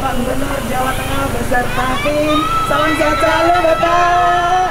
Bapak Gubernur Jawa Tengah beserta tim. Salam sehat selalu Bapak.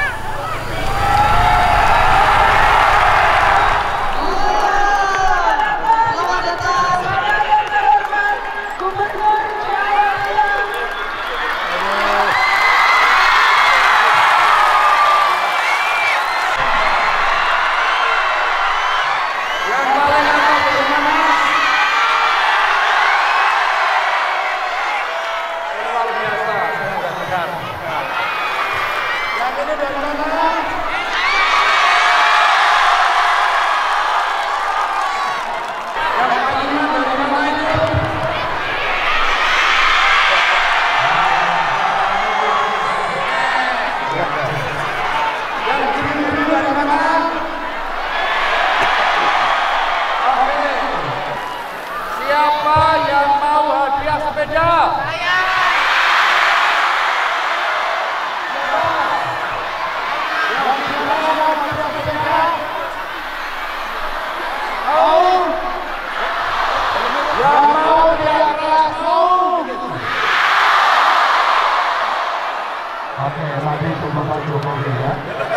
Siapa yang mau hadiah sepeda? Saya. Yang mau diangkat langsung. Oke, mari itu Bapak Jokowi ya.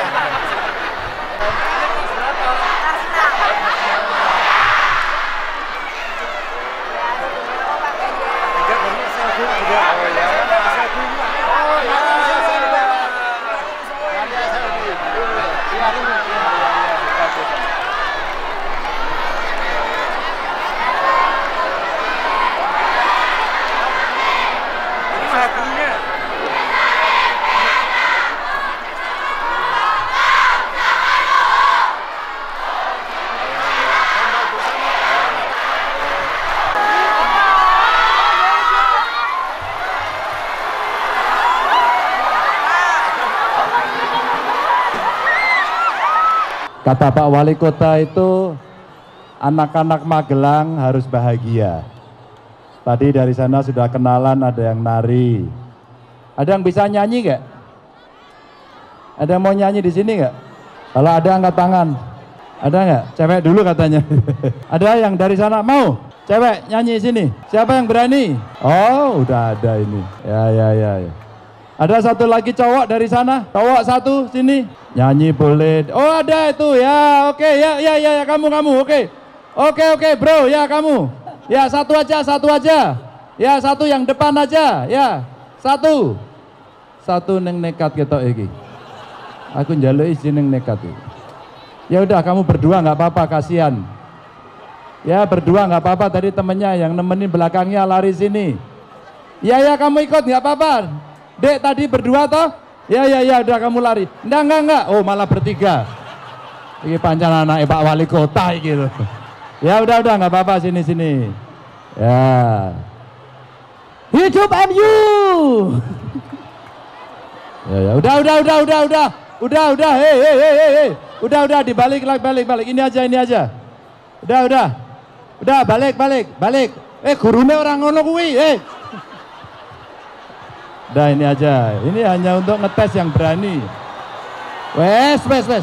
Kata Pak Wali Kota itu, anak-anak Magelang harus bahagia. Tadi dari sana sudah kenalan, ada yang nari. Ada yang bisa nyanyi nggak? Ada yang mau nyanyi di sini nggak? Kalau ada angkat tangan. Ada nggak? Cewek dulu katanya. Ada yang dari sana mau? Cewek nyanyi sini. Siapa yang berani? Oh, udah ada ini. Ya. Ada satu lagi cowok dari sana. Cowok satu sini. Nyanyi boleh. Oh, ada itu. Ya, oke. Ya, kamu. Oke. Oke, bro. Ya, kamu. Ya, satu aja. Ya, satu yang depan aja. Ya, satu. Satu neng nekat ketok iki. Aku njaluk izin neng nekat iki. Ya udah, kamu berdua nggak apa-apa, kasihan. Ya, berdua nggak apa-apa. Tadi temennya yang nemenin belakangnya lari sini. Ya, kamu ikut nggak apa-apa. Dek, tadi berdua toh? Ya, udah kamu lari. Enggak. Oh, malah bertiga. Ini panjang anak Pak Wali Kota gitu. Ya, udah nggak apa-apa, sini. Ya. Hidup MU. Ya, udah. Hei. Udah, dibalik. Ini aja. Udah, balik. Gurune orang ngono kuwi, Udah, ini aja. Ini hanya untuk ngetes yang berani. Wes.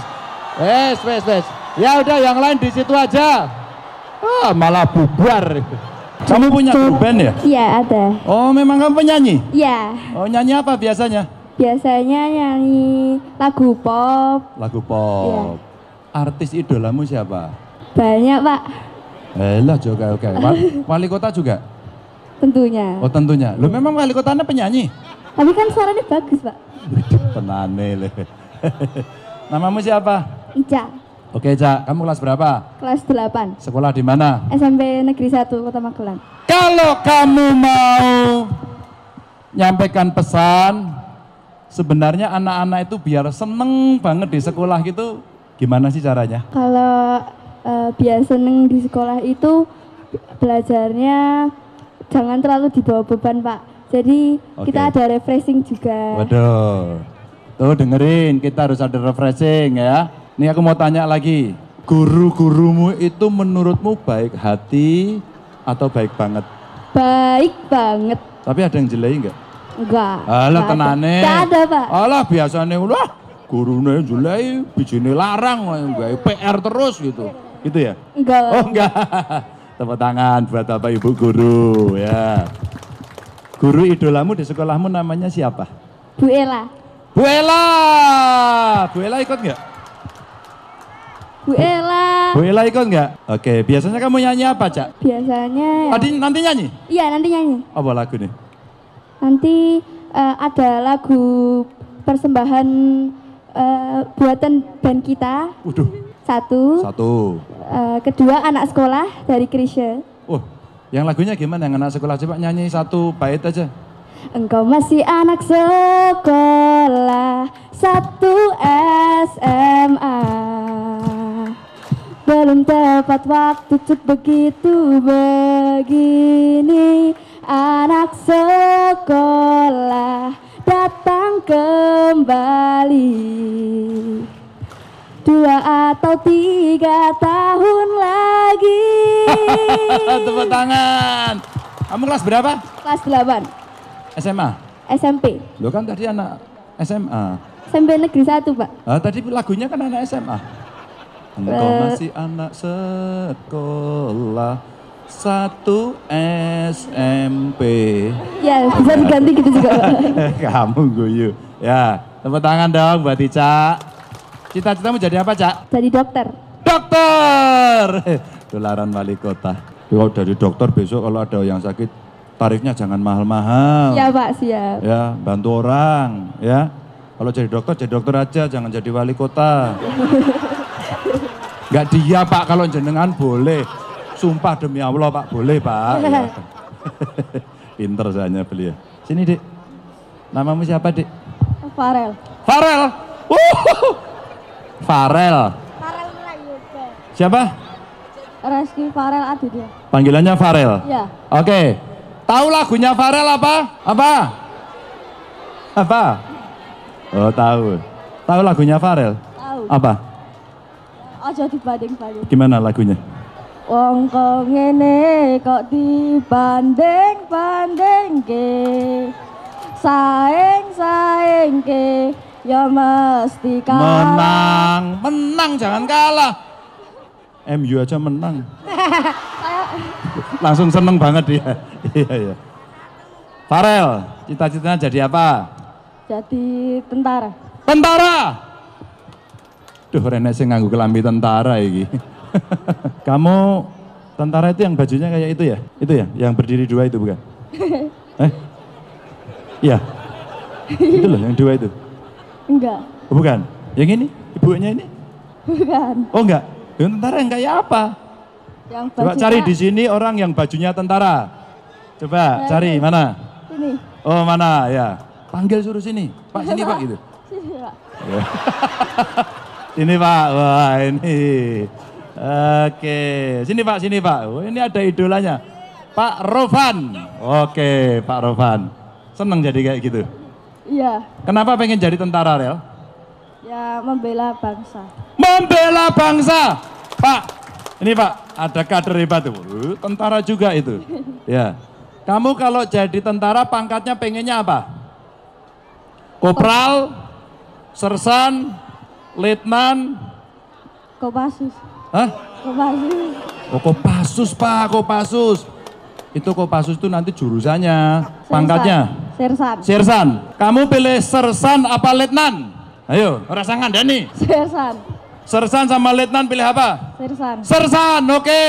Ya udah, yang lain di situ aja. Malah bubar. Kamu punya grup band ya? Iya, ada. Oh, memang kamu penyanyi? Iya. Oh, nyanyi apa biasanya? Biasanya nyanyi lagu pop. Lagu pop. Iya. Artis idolamu siapa? Banyak, Pak. Lah juga oke. Wali kota juga? Tentunya. Oh, tentunya. Lo memang wali kotanya penyanyi? Tapi kan suaranya bagus, Pak. Tenane le. Namamu siapa? Ica. Oke, Cak. Kamu kelas berapa? Kelas 8. Sekolah di mana? SMP Negeri 1 Kota Magelang. Kalau kamu mau nyampaikan pesan, sebenarnya anak-anak itu biar seneng banget di sekolah gitu, gimana sih caranya? Kalau biar seneng di sekolah itu belajarnya jangan terlalu dibawa beban, Pak. Jadi kita ada refreshing juga. Waduh, tuh dengerin, kita harus ada refreshing ya. Nih aku mau tanya lagi, guru-gurumu itu menurutmu baik hati atau baik banget? Baik banget. Tapi ada yang jelek enggak? Enggak. Alah tenane. Enggak ada, Pak. Alah biasanya udah gurune jelek, bijine larang, gawe PR terus gitu. Gitu ya? Enggak. Oh enggak. Tepuk tangan buat Bapak Ibu guru ya. Guru idolamu di sekolahmu namanya siapa? Bu Ella. Bu Ella! Bu Ella ikut nggak? Bu Ella. Bu Ella ikut nggak? Oke, biasanya kamu nyanyi apa, Cak? Biasanya ya. Tadi nanti nyanyi? Iya, nanti nyanyi. Apa lagu nih? Nanti ada lagu persembahan buatan band kita. Waduh. Satu. Kedua anak sekolah dari Krisya. Oh, yang lagunya gimana? Yang anak sekolah coba nyanyi satu bait aja. Engkau masih anak sekolah 1 SMA. Belum tepat waktu untuk begitu begini. Anak sekolah datang kembali 2 atau 3 tahun lagi. Tepuk tangan. Kamu kelas berapa? Kelas 8 SMA? SMP. Lo kan tadi anak SMA. SMP negeri 1, Pak. Tadi lagunya kan anak SMA. Engkau masih anak sekolah 1 SMP. Ya, bisa diganti gitu juga, Pak. Kamu guyu. Ya, tepuk tangan dong buat Ica. Cita-citamu jadi apa, Cak? Jadi dokter. Dokter! Tularan wali kota. Kalau dari dokter besok kalau ada yang sakit, tarifnya jangan mahal-mahal. Ya, Pak, siap. Ya, bantu orang, ya. Kalau jadi dokter aja, jangan jadi wali kota. Enggak dia, Pak, kalau jenengan boleh. Sumpah demi Allah, Pak, boleh, Pak. Ya. Pinter soalnya beliau. Sini, Dik. Namamu siapa, Dik? Farel. Farel. Farel. Farel Melayu. Siapa? Reski Farel Aditya. Panggilannya Farel. Ya. Oke. Tahu lagunya Farel apa? Apa? Oh, tahu. Tahu lagunya Farel? Tahu. Apa? Ojo dibanding-banding. Gimana lagunya? Wong kok ngene kok dibanding-bandingke. Saing-saingke ya mesti kalah. Menang jangan kalah. MU aja menang. Langsung seneng banget dia. Iya. Farel, cita-citanya jadi apa? Jadi tentara. Tentara. Duh, Rene sing nganggo kelambi tentara iki. Kamu tentara itu yang bajunya kayak itu ya? Itu ya, yang berdiri 2 itu bukan? Iya. Itu loh yang 2 itu. Enggak. Oh, bukan. Yang ini, ibunya ini? Bukan. Oh enggak. Yang tentara yang kayak apa? Yang Coba cari di sini orang yang bajunya tentara. Coba cari mana? Ini. Oh, mana ya? Panggil suruh sini. Pak, sini Pak gitu. Sini, Pak. Ini Pak. Wah, ini. Oke, sini Pak. Oh, ini ada idolanya. Pak Rovan. Oke, Pak Rovan. Seneng jadi kayak gitu. Iya. Kenapa pengen jadi tentara, Rel? Ya membela bangsa. Membela bangsa. Pak, ini Pak, ada kader hebat tuh. Tentara juga itu. Ya. Kamu kalau jadi tentara pangkatnya pengennya apa? Kopral, sersan, letnan, Kopassus. hah? Kopassus. Oh, Kopassus, Pak, Kopassus. Itu Kopassus itu nanti jurusannya, pangkatnya. Sersan. Sersan. Kamu pilih sersan apa letnan? Ayo, rasangan Dani. Sersan. Sersan sama letnan pilih apa? Sersan. Sersan, oke.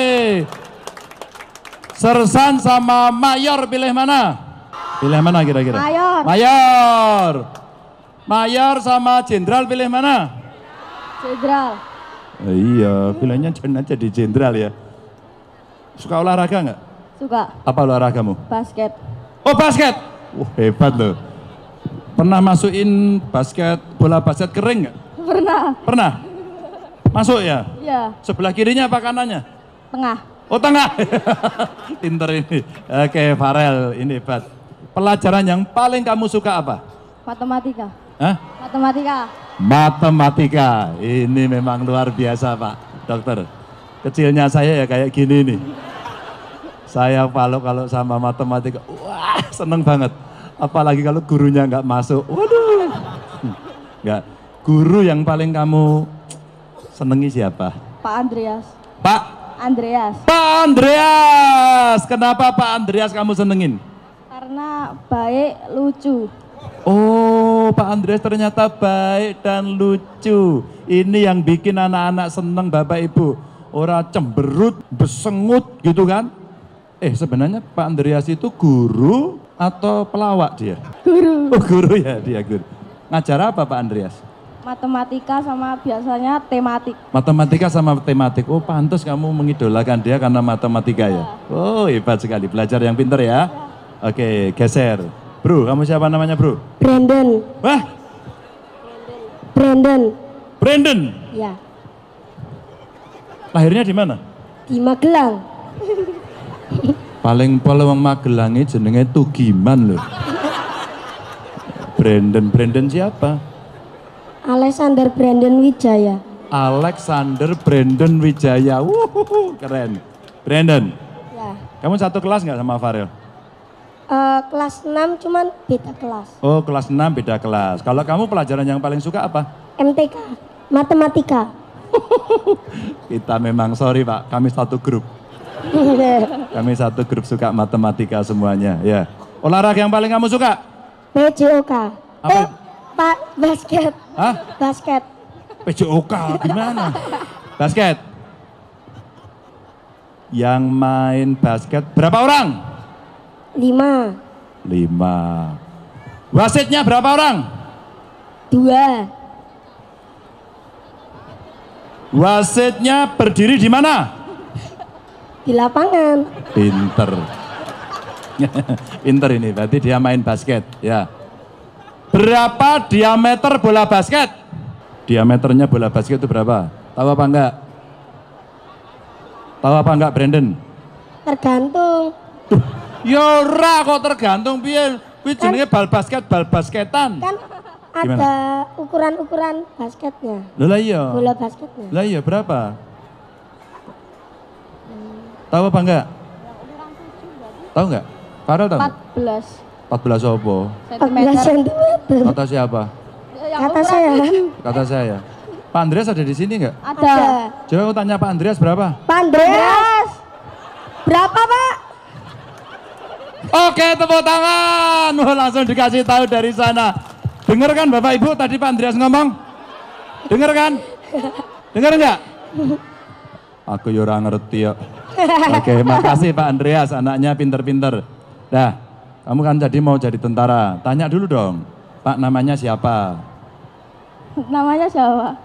Sersan sama mayor pilih mana? Pilih mana kira-kira? Mayor. Mayor. Mayor sama jenderal pilih mana? Jenderal. Iya, pilihnya jangan jadi jenderal ya. Suka olahraga nggak? Suka. Apa olahragamu? Basket. Oh, basket. Wah, hebat loh. Pernah masukin bola basket kering nggak? Pernah. Pernah? Masuk ya? Iya. Sebelah kirinya apa kanannya? Tengah. Oh, tengah. Pinter ini. Oke, Farel, ini hebat. Pelajaran yang paling kamu suka apa? Matematika. Hah? Matematika. Matematika. Ini memang luar biasa, Pak Dokter. Kecilnya saya ya kayak gini nih. Saya kalau sama matematika, wah seneng banget. Apalagi kalau gurunya nggak masuk, waduh. Nggak. Guru yang paling kamu senengi siapa? Pak Andreas. Pak Andreas. Andreas. Kenapa Pak Andreas kamu senengin? Karena baik, lucu. Oh, Pak Andreas ternyata baik dan lucu. Ini yang bikin anak-anak seneng Bapak Ibu. Ora cemberut, besengut gitu kan. Sebenarnya Pak Andreas itu guru atau pelawak dia? Guru. Oh guru ya, dia guru. Ngajar apa Pak Andreas? Matematika sama biasanya tematik. Matematika sama tematik. Oh pantas kamu mengidolakan dia karena matematika ya? Oh hebat sekali, belajar yang pintar ya. Oke, geser. Bro, kamu siapa namanya bro? Brandon. Wah? Brandon. Brandon? Ya. Lahirnya di mana? Di Magelang. Paling wong Magelang ini jenenge Tugiman loh. Brandon siapa? Alexander Brandon Wijaya. Alexander Brandon Wijaya. Keren. Brandon, Ya. kamu satu kelas nggak sama Farel? Kelas 6 cuman beda kelas. Oh kelas 6 beda kelas. Kalau kamu pelajaran yang paling suka apa? MTK. Matematika. Kita memang sorry Pak, kami satu grup. Kami satu grup suka matematika semuanya. Ya. Olahraga yang paling kamu suka? PJOK. Apa? Pak, basket. Hah? Basket. PJOK gimana? Basket. Yang main basket berapa orang? 5. 5. Wasitnya berapa orang? 2. Wasitnya berdiri di mana? Di lapangan. Pinter. Pinter ini, berarti dia main basket. Ya. Berapa diameter bola basket? Diameternya bola basket itu berapa? Tahu apa enggak? Tahu apa enggak Brandon? Tergantung. Ya ora kok tergantung piye. Kuwi jenenge bal basketan. Kan ada ukuran-ukuran basketnya. Lho lah iya. Bola basketnya. Lah iya berapa? Tahu apa enggak? Tahu enggak? Farel tahu? 14 14 apa? 14 cm. Kata siapa? Kata saya. Kata saya. Pak Andreas ada di sini enggak? Ada. Coba aku tanya Pak Andreas berapa? Pak Andreas. Berapa, Pak? Oke, tepuk tangan. Wah, langsung dikasih tahu dari sana. Dengar kan Bapak Ibu tadi Pak Andreas ngomong? Dengar kan? Dengar enggak? Aku ya ora ngerti ya. Oke, makasih Pak Andreas, anaknya pinter-pinter. Dah, kamu kan jadi mau jadi tentara. Tanya dulu dong, Pak namanya siapa? Namanya siapa?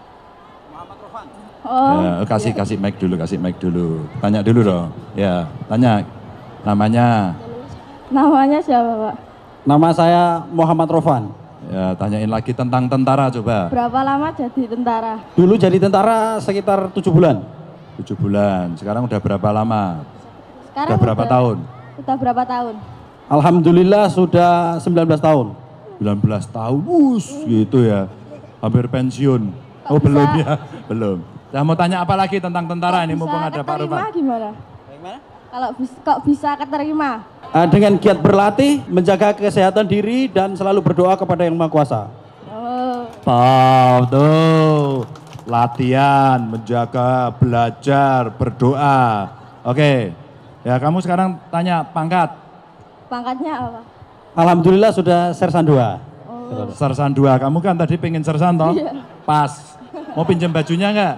Oh. Ya, kasih mic dulu. Tanya dulu dong. Ya, tanya namanya. Namanya siapa, Pak? Nama saya Muhammad Rofan. Ya, tanyain lagi tentang tentara coba. Berapa lama jadi tentara? Dulu jadi tentara sekitar 7 bulan. 7 bulan. Sekarang udah berapa lama? Sekarang Udah berapa tahun? Udah berapa tahun? Alhamdulillah sudah 19 tahun. 19 tahun. Gitu ya. Hampir pensiun. Oh, Kok belum bisa? ya? Belum. Saya mau tanya apa lagi tentang tentara ini mumpung ada Pak keterima Rufan. gimana? Kalau kok bisa keterima? Dengan giat berlatih, menjaga kesehatan diri dan selalu berdoa kepada Yang Maha Kuasa. Oh. Tuh. Latihan, menjaga, belajar, berdoa. Oke. Ya, kamu sekarang tanya pangkat. Pangkatnya apa? Alhamdulillah sudah Sersan 2. Oh. Sersan 2. Kamu kan tadi pengen sersan toh? Iya. Pas. Mau pinjam bajunya enggak?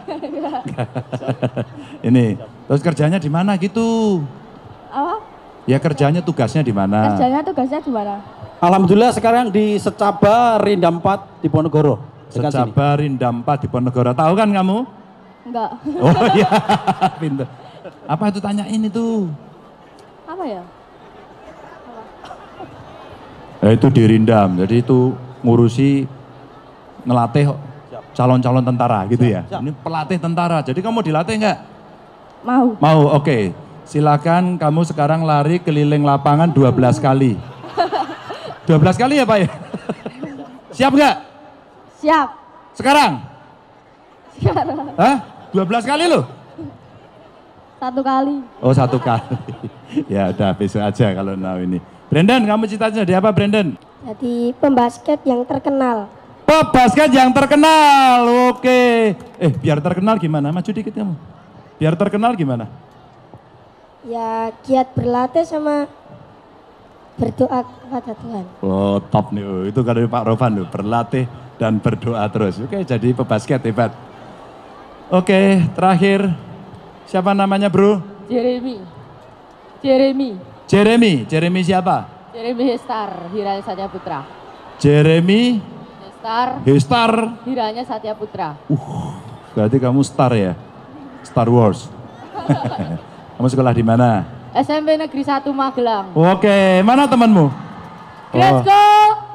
Ini. Terus kerjanya di mana gitu? Apa? Ya kerjanya tugasnya di mana? Kerjanya tugasnya di mana? Alhamdulillah sekarang di Secaba Rindam 4 di Ponorogo. Dekat sini. Secaba Rindam 4 di Ponorogo. Tahu kan kamu? Enggak. Oh iya, pinter. Apa itu tanyain itu? Apa ya? Itu di Rindam, jadi itu ngurusi ngelatih calon-calon tentara gitu ya? Siap. Ini pelatih tentara, jadi kamu dilatih nggak? Mau. Mau, oke. Silakan kamu sekarang lari keliling lapangan 12 kali. 12 kali ya Pak ya? Siap nggak? Siap. Sekarang? Sekarang. Hah? 12 kali loh? 1 kali. Oh 1 kali. Ya udah besok aja kalau now ini. Brandon, kamu cita-cita jadi apa Brandon? Jadi pembasket yang terkenal. Pebasket yang terkenal, oke. Biar terkenal gimana? Maju dikit kamu. Biar terkenal gimana? Ya giat berlatih sama Berdoa kepada Tuhan. Oh top nih, itu dari Pak Rovan loh, berlatih dan berdoa terus. Oke, jadi pebasket hebat. Oke, terakhir, siapa namanya bro? Jeremy Jeremy siapa? Jeremy Hestar, Hiranya Satya Putra. Jeremy Hestar. Hiranya Satya Putra. Berarti kamu star ya? Star Wars. Kamu sekolah di mana? SMP Negeri 1 Magelang. Oke, mana temanmu? Let's go!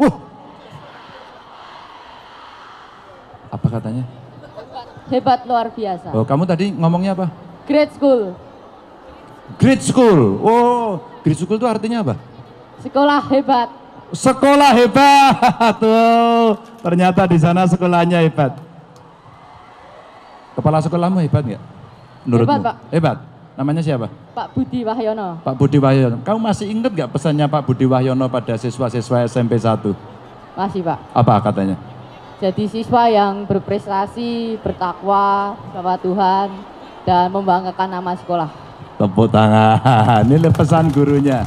Apa katanya? Hebat luar biasa. Oh, kamu tadi ngomongnya apa? Great school. Great school. Oh, great school itu artinya apa? Sekolah hebat. Sekolah hebat. Tuh, ternyata di sana sekolahnya hebat. Kepala sekolahmu hebat nggak? Menurutmu? Hebat, Pak. Hebat. Namanya siapa? Pak Budi Wahyono. Pak Budi Wahyono. Kamu masih ingat nggak pesannya Pak Budi Wahyono pada siswa-siswa SMP 1? Masih, Pak. Apa katanya? Jadi siswa yang berprestasi, bertakwa sama Tuhan, dan membanggakan nama sekolah. Tepuk tangan. Ini pesan gurunya.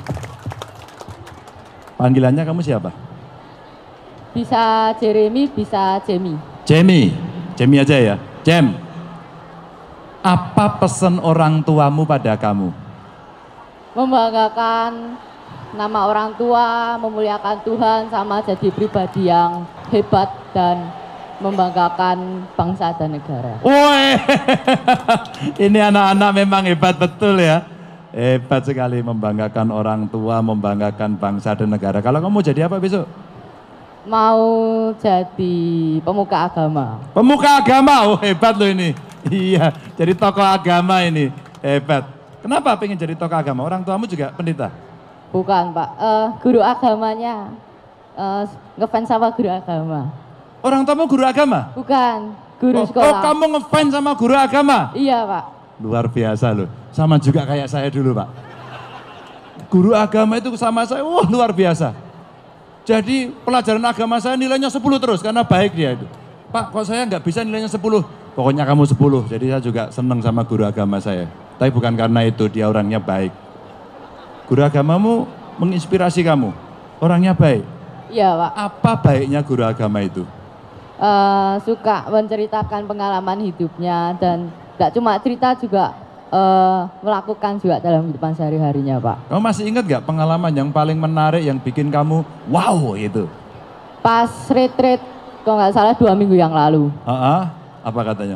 Panggilannya kamu siapa? Bisa Jeremy, bisa Jamie. Jamie aja ya. Jam. Apa pesan orang tuamu pada kamu? Membanggakan nama orang tua, memuliakan Tuhan, sama jadi pribadi yang hebat dan membanggakan bangsa dan negara. Woi, ini anak-anak memang hebat betul ya. Hebat sekali, membanggakan orang tua, membanggakan bangsa dan negara. Kalau kamu jadi apa besok? Mau jadi pemuka agama. Pemuka agama, oh hebat loh ini. Iya, jadi tokoh agama ini, hebat. Kenapa pengen jadi tokoh agama? Orang tuamu juga pendeta? Bukan, Pak. Guru agamanya ngefans sama guru agama. Orang tuamu guru agama? Bukan, guru Oh, sekolah. kamu ngefans sama guru agama? Iya, Pak. Luar biasa loh, sama juga kayak saya dulu Pak. Guru agama itu sama saya, wah luar biasa. Jadi pelajaran agama saya nilainya 10 terus, karena baik dia itu. Pak, kok saya nggak bisa nilainya 10? Pokoknya kamu 10, jadi saya juga seneng sama guru agama saya. Tapi bukan karena itu, dia orangnya baik. Guru agamamu menginspirasi kamu, orangnya baik. Iya, Pak. Apa baiknya guru agama itu? Suka menceritakan pengalaman hidupnya, dan gak cuma cerita, juga melakukan juga dalam kehidupan sehari-harinya, Pak. Kamu masih ingat gak pengalaman yang paling menarik yang bikin kamu wow itu? Pas retreat, kalau nggak salah 2 minggu yang lalu. Apa katanya?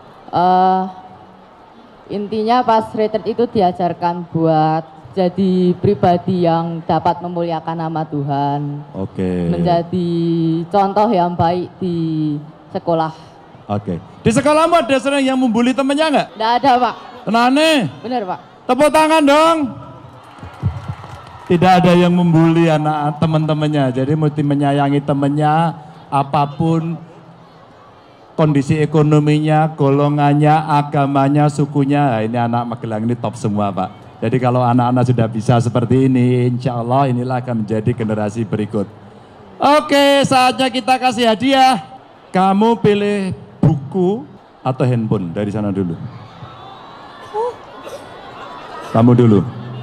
Intinya pas retreat itu diajarkan buat jadi pribadi yang dapat memuliakan nama Tuhan. Oke. Menjadi contoh yang baik di sekolah. Oke. Di sekolahmu ada sering yang membuli temennya nggak? Nggak ada, Pak. Tenane. Bener, Pak. Tepuk tangan dong. Tidak ada yang membuli anak teman-temannya. Jadi mesti menyayangi temennya apapun kondisi ekonominya, golongannya, agamanya, sukunya. Nah, ini anak Magelang ini top semua Pak. Jadi kalau anak-anak sudah bisa seperti ini, insya Allah inilah akan menjadi generasi berikut. Oke, saatnya kita kasih hadiah. Kamu pilih buku atau handphone dari sana dulu. Kamu dulu.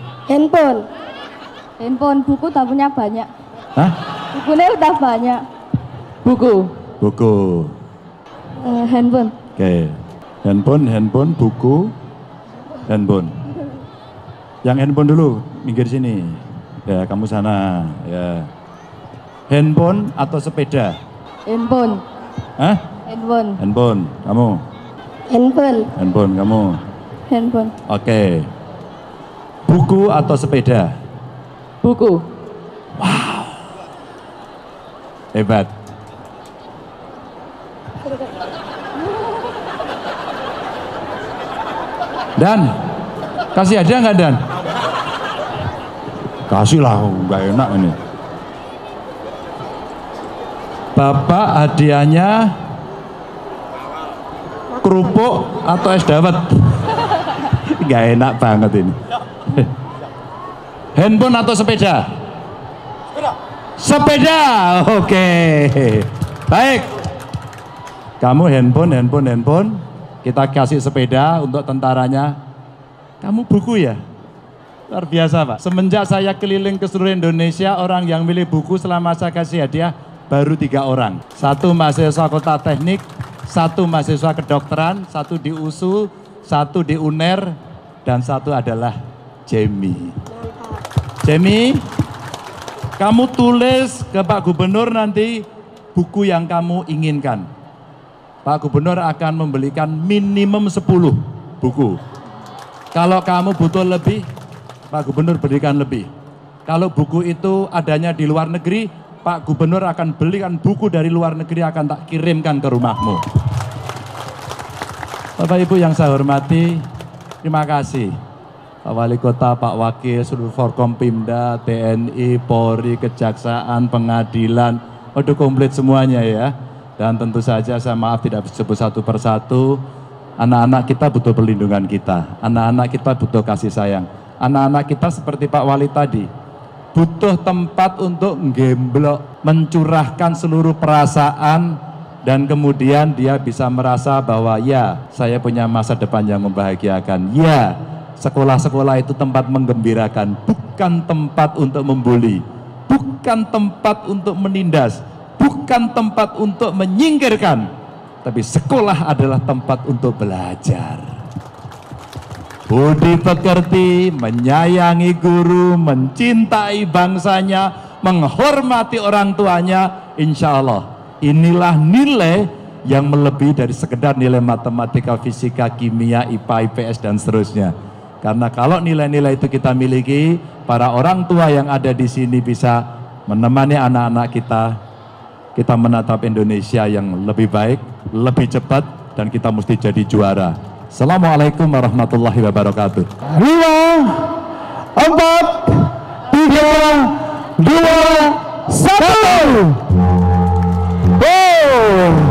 Handphone, buku tak punya banyak. Hah? Bukunya udah banyak. Buku. Handphone. Oke. Handphone, buku, handphone. Yang handphone dulu, minggir sini. Ya, kamu sana. Ya. Handphone atau sepeda? Handphone. Hah? Handphone. Handphone. Kamu? Handphone, kamu? Handphone. Oke. Buku atau sepeda? Buku. Hebat. Dan, kasih hadiah nggak Dan? Kasih lah, nggak enak ini. Bapak hadiahnya kerupuk atau es dawet? Nggak enak banget ini. Handphone atau sepeda? Sepeda, oke. Baik. Kamu handphone. Kita kasih sepeda untuk tentaranya. Kamu buku ya? Luar biasa Pak. Semenjak saya keliling ke seluruh Indonesia, orang yang milih buku selama saya kasih hadiah baru 3 orang. 1 mahasiswa Kota Teknik, 1 mahasiswa kedokteran, 1 di USU, 1 di UNER, dan 1 adalah Jamie. Jamie, kamu tulis ke Pak Gubernur nanti buku yang kamu inginkan. Pak Gubernur akan membelikan minimum 10 buku. Kalau kamu butuh lebih, Pak Gubernur berikan lebih. Kalau buku itu adanya di luar negeri, Pak Gubernur akan belikan buku dari luar negeri, akan tak kirimkan ke rumahmu. Bapak Ibu yang saya hormati, terima kasih. Pak Wali Kota, Pak Wakil, seluruh Forkompimda, TNI, Polri, Kejaksaan, Pengadilan, udah komplit semuanya ya. Dan tentu saja saya maaf tidak bisa sebut satu persatu. Anak-anak kita butuh perlindungan kita, anak-anak kita butuh kasih sayang. Anak-anak kita seperti Pak Wali tadi, butuh tempat untuk gemblok, mencurahkan seluruh perasaan, dan kemudian dia bisa merasa bahwa ya, saya punya masa depan yang membahagiakan. Ya, sekolah-sekolah itu tempat menggembirakan, bukan tempat untuk membuli, bukan tempat untuk menindas, bukan tempat untuk menyingkirkan, tapi sekolah adalah tempat untuk belajar. Budi pekerti, menyayangi guru, mencintai bangsanya, menghormati orang tuanya, insya Allah inilah nilai yang melebihi dari sekedar nilai matematika, fisika, kimia, IPA, IPS, dan seterusnya. Karena kalau nilai-nilai itu kita miliki, para orang tua yang ada di sini bisa menemani anak-anak kita menatap Indonesia yang lebih baik, lebih cepat, dan kita mesti jadi juara. Assalamualaikum warahmatullahi wabarakatuh. 5, 4, 3, 2, 1. Go!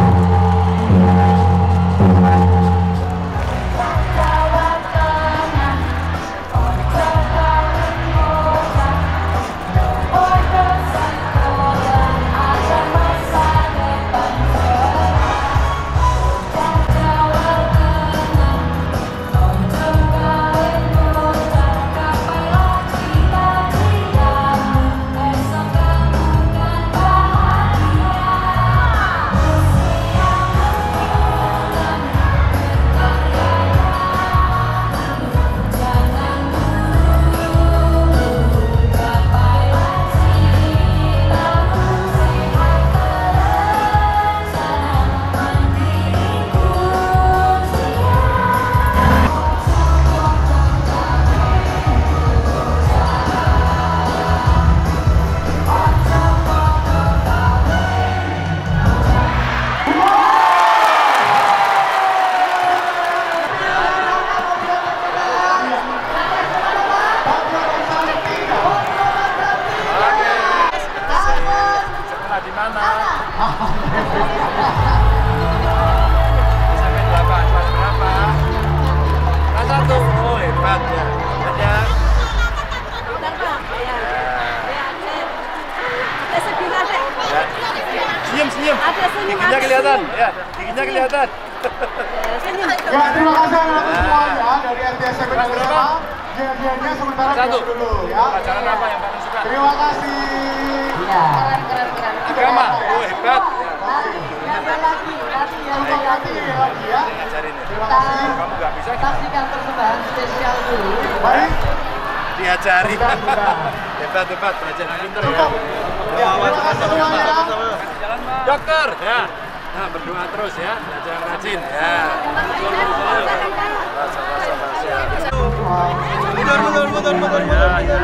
Senyum. Giginya kelihatan. Ya, giginya kelihatan. Ya, terima kasih anak semuanya dari RTSM Indonesia. Dia sementara dulu ya. Pelajaran apa yang paling suka? Terima kasih. Iya. Keren. Agama. Oh, hebat. Lagi ya. Ngajarin ya. Terima kasih. Kamu nggak bisa. Saksikan persembahan spesial dulu. Baik. Diajari. Hebat belajar pintar ya. Terima kasih semuanya. Dokter ya. Nah, berdoa terus ya, belajar yang rajin ya. Mundur. Ya.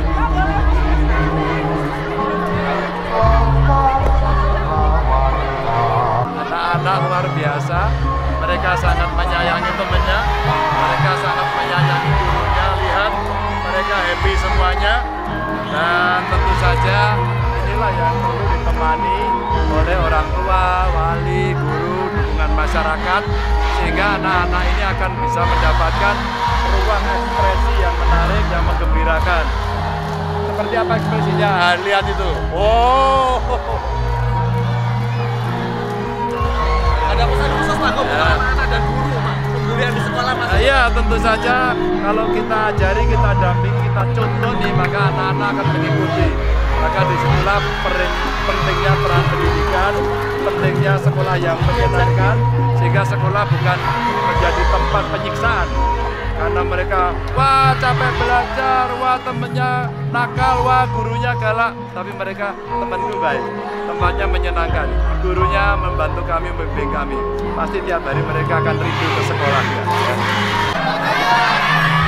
Anak-anak luar biasa, mereka sangat menyayangi temannya, mereka sangat menyayangi gurunya. Lihat, mereka happy semuanya, dan tentu saja inilah yang perlu ditemani oleh orang tua, wali, guru, dukungan masyarakat, sehingga anak-anak ini akan bisa mendapatkan ruang ekspresi yang menarik, yang menggembirakan. Seperti apa ekspresinya? Lihat itu. Oh, ada pesan khusus Pak, anak dan guru Pak. guru yang di sekolah Mas? Iya, tentu saja kalau kita ajari, kita dampingi, kita contoh nih, maka anak-anak akan mengikuti. Maka disitulah pentingnya peran pendidikan, pentingnya sekolah yang menyenangkan, sehingga sekolah bukan menjadi tempat penyiksaan. Karena mereka, wah capek belajar, wah temennya nakal, wah gurunya galak. Tapi mereka temanku baik, tempatnya menyenangkan, gurunya membantu kami, membimbing kami. Pasti tiap hari mereka akan rindu ke sekolahnya.